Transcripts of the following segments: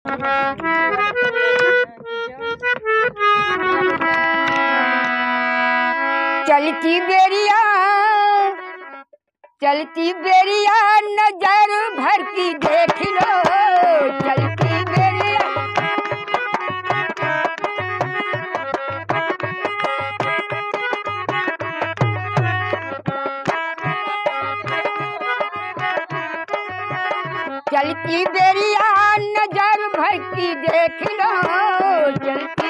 चलती बेरिया चलती बेरिया नजर भर की देख लो। चलती बेरिया चलती बेरिया नजर भर की देख लो। चलती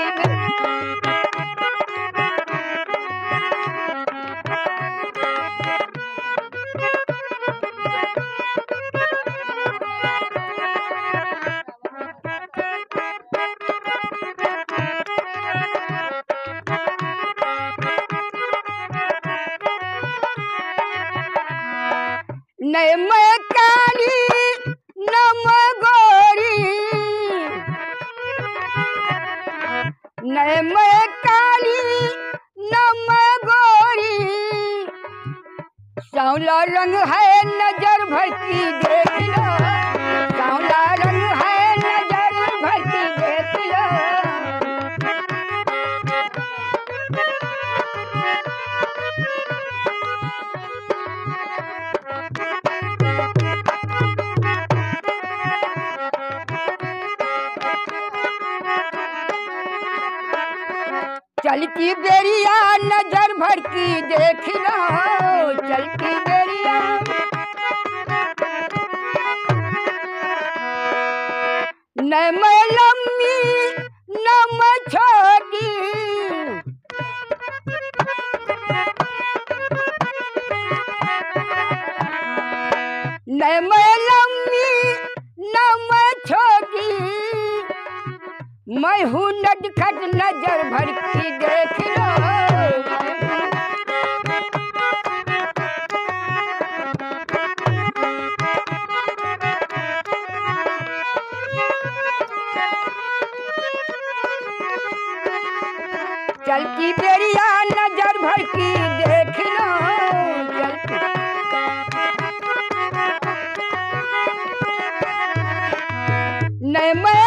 नय मैं काली नम गोरी, नय मैं काली नम गोरी, सांवला रंग है नजर भर की देख लो। सांवला रंग है नजर भर की देख लो। चलती बेरिया नजर भर की देख लो। चलती बेरिया न मैं लम्बी न मैं छोटी, न मैं लम्बी न मैं छोटी, मैं हूँ नटखट नजर भर की देख लो। चलती बेरिया नजर भर की देख लो। न मैं